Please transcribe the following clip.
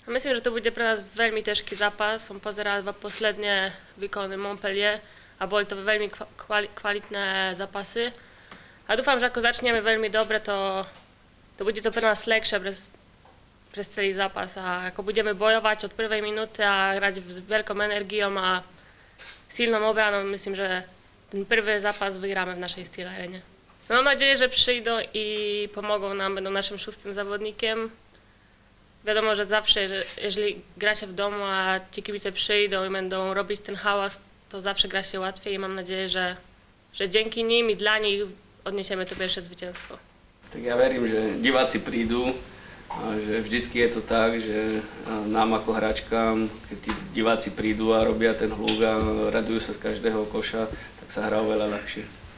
Myslím, že to bude pre nás veľmi ťažký zápas. Som pozeral posledné výkony Montpellier a boli to veľmi kvalitné zápasy. A dúfam, že ako začneme veľmi dobre, to bude to pre nás ľahšie pre celý zápas. A ako budeme bojovať od prvej minúty a hrať s veľkou energiou a silnou obranou, myslím, že ten prvý zápas vyhráme v našej Steel Arene. Mám nadzieję, że przyjdą i pomogą nam, będą naszym szóstym zawodnikiem. Wiadomo, że zawsze, że jeżeli gra się w domu, a ci kibice przyjdą i będą robić ten hałas, to zawsze gra się łatwiej i mam nadzieję, że dzięki nim i dla nich odniesiemy to pierwsze zwycięstwo. Tak ja verím, že diváci prídu, a že vždycky je to tak, že nám ako hráčkám, keď tí diváci prídu a robia ten hluk a radujú sa z každého koša, tak sa hrá oveľa ľahšie.